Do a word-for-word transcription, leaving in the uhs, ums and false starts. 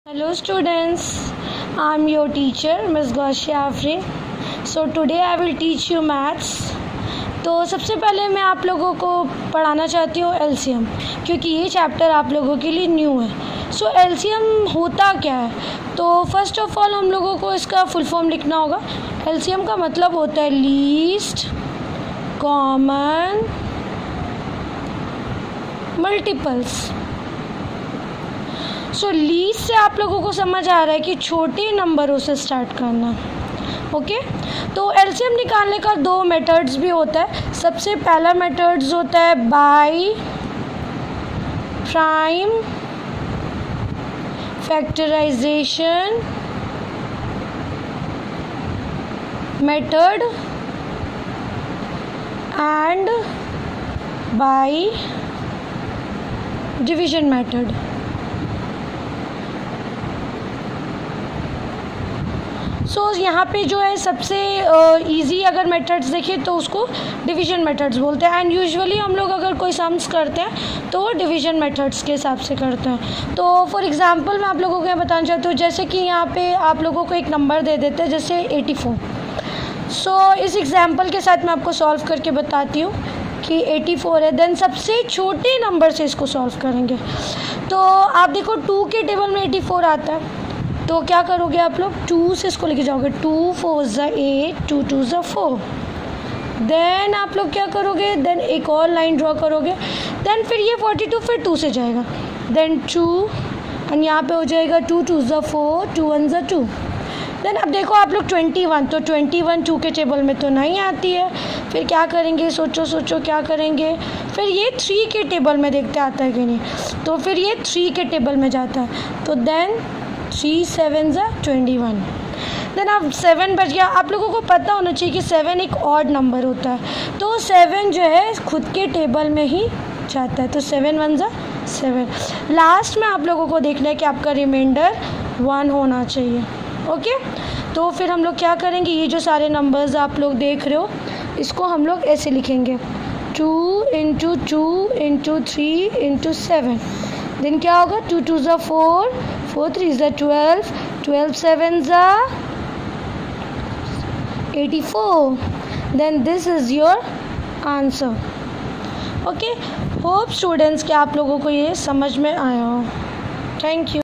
Hello students, I am your teacher Miss Gausia Afrin. So today I will teach you maths. तो सबसे पहले मैं आप लोगों को पढ़ाना चाहती हूँ एलसीएम, क्योंकि ये चैप्टर आप लोगों के लिए न्यू है. सो एलसीएम होता क्या है? तो फर्स्ट ऑफ ऑल हम लोगों को इसका फुल फॉर्म लिखना होगा. एलसीएम का मतलब होता है least common multiples. So so, least से आप लोगों को समझ आ रहा है कि छोटे नंबरों से स्टार्ट करना. Okay okay? तो एलसीएम निकालने का दो मेथड्स भी होता है. सबसे पहला मेथड्स होता है by prime factorisation method and by division method. So so, यहाँ पे जो है सबसे इजी uh, अगर मेथड्स देखें तो उसको डिवीजन मेथड्स बोलते हैं. एंड यूजुअली हम लोग अगर कोई सम्स करते हैं तो डिवीजन मेथड्स के हिसाब से करते हैं. तो फॉर एग्जांपल मैं आप लोगों को ये बताना चाहती हूँ, जैसे कि यहाँ पे आप लोगों को एक नंबर दे देते हैं जैसे एटी फोर. सो so, इस एग्जांपल के साथ मैं आपको सॉल्व करके बताती हूँ कि एटी फोर है. देन सबसे छोटे नंबर से इसको सॉल्व करेंगे. तो आप देखो टू के टेबल में एटी फोर आता है, तो क्या करोगे आप लोग, टू से इसको लेके जाओगे. टू फोर ज़ा एट, टू टू ज़ा फोर. देन आप लोग क्या करोगे, देन एक और लाइन ड्रॉ करोगे. देन फिर ये फोर्टी टू फिर टू से जाएगा. देन टू एंड यहाँ पे हो जाएगा टू टू ज़ा फोर, टू वन ज़ा टू. देन अब देखो आप लोग ट्वेंटी वन, तो ट्वेंटी वन टू के टेबल में तो नहीं आती है. फिर क्या करेंगे, सोचो सोचो क्या करेंगे. फिर ये थ्री के टेबल में देखते आता है कि नहीं, तो फिर ये थ्री के टेबल में जाता है. तो देन थ्री सेवन ज़ा ट्वेंटी वन. देन अब सेवन बच गया. आप लोगों को पता होना चाहिए कि सेवन एक ऑड नंबर होता है, तो सेवन जो है खुद के टेबल में ही जाता है. तो सेवन वन ज़ा सेवन. लास्ट में आप लोगों को देखना है कि आपका रिमाइंडर वन होना चाहिए. ओके, तो फिर हम लोग क्या करेंगे, ये जो सारे नंबर्स आप लोग देख रहे हो इसको हम लोग ऐसे लिखेंगे, two into two into three into seven. Then क्या होगा, टू टू ज़ा फोर, फोर थ्री ज़ा ट्वेल्व, ट्वेल्व सेवन ज़ा eighty four. Then this is your answer. Okay, hope students कि आप लोगों को ये समझ में आया हो. Thank you.